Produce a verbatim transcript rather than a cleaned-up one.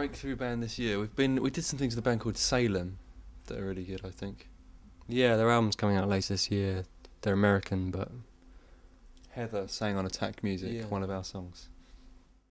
breakthrough band this year. We've been we did some things with a band called Salem that are really good, I think. Yeah, their album's coming out later this year. They're American, but Heather sang on Attack Music, Yeah. one of our songs.